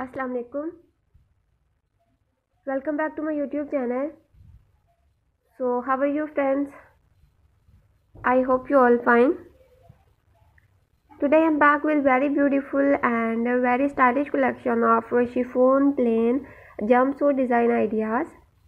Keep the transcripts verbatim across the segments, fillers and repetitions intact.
Assalamu alaikum. Welcome back to my YouTube channel. So how are you friends? I hope you all fine. Today I'm back with very beautiful and a very stylish collection of chiffon plain jumpsuit design ideas.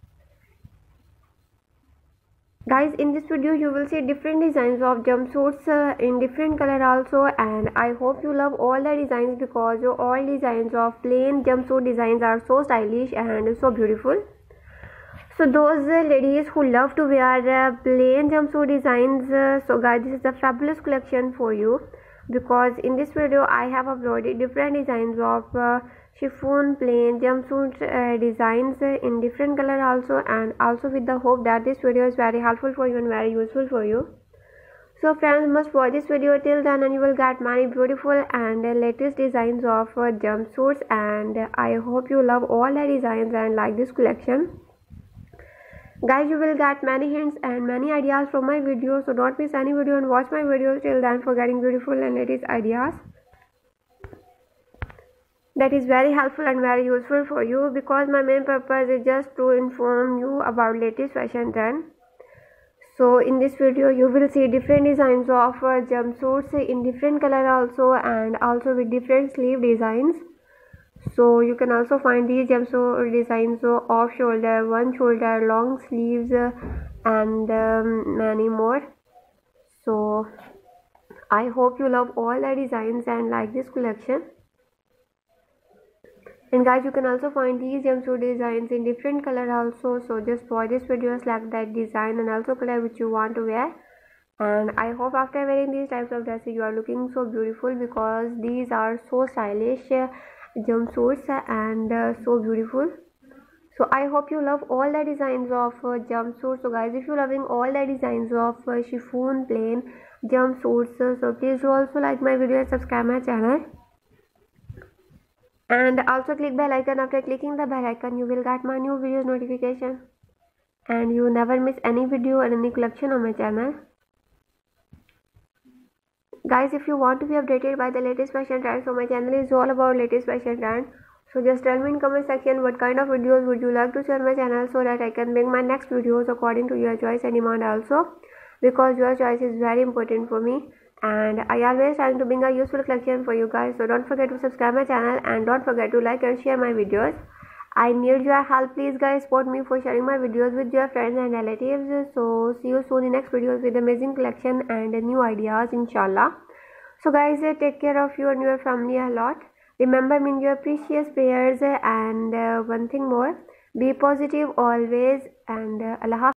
Guys, in this video you will see different designs of jumpsuits uh, in different color also, and I hope you love all the designs because all designs of plain jumpsuit designs are so stylish and so beautiful. So those uh, ladies who love to wear uh, plain jumpsuit designs, uh, so guys, this is a fabulous collection for you, because in this video I have uploaded different designs of uh, chiffon plain jumpsuit uh, designs uh, in different color also, and also with the hope that this video is very helpful for you and very useful for you. So friends, must watch this video till then and you will get many beautiful and uh, latest designs of uh, jumpsuits, and uh, I hope you love all the designs and like this collection. Guys, you will get many hints and many ideas from my videos, so don't miss any video and watch my videos till then for getting beautiful and latest ideas. That is very helpful and very useful for you, because my main purpose is just to inform you about latest fashion trend. So in this video you will see different designs of uh, jumpsuits in different color also, and also with different sleeve designs. So you can also find these jumpsuit designs so off shoulder, one shoulder, long sleeves uh, and um, many more. So I hope you love all the designs and like this collection. And guys, you can also find these jumpsuit designs in different color also, so just watch this video, select that design and also color which you want to wear. And I hope after wearing these types of dresses you are looking so beautiful, because these are so stylish uh, jumpsuits and uh, so beautiful. So I hope you love all the designs of uh, jumpsuits. So guys, if you're loving all the designs of uh, chiffon plain jumpsuits, uh, so please do also like my video and subscribe my channel, and also click bell icon. After clicking the bell icon you will get my new videos notification and you never miss any video or any collection on my channel. Guys, if you want to be updated by the latest fashion trends, so my channel is all about latest fashion trend. So just tell me in comment section what kind of videos would you like to see on my channel, so that I can bring my next videos according to your choice and demand also, because your choice is very important for me and I always trying to bring a useful collection for you guys. So don't forget to subscribe my channel and don't forget to like and share my videos. I need your help. Please guys, support me for sharing my videos with your friends and relatives. So see you soon in next videos with amazing collection and new ideas, inshallah. So guys, take care of you and your family a lot. Remember me in your precious prayers, and uh, one thing more, be positive always, and uh, Allah Hafiz.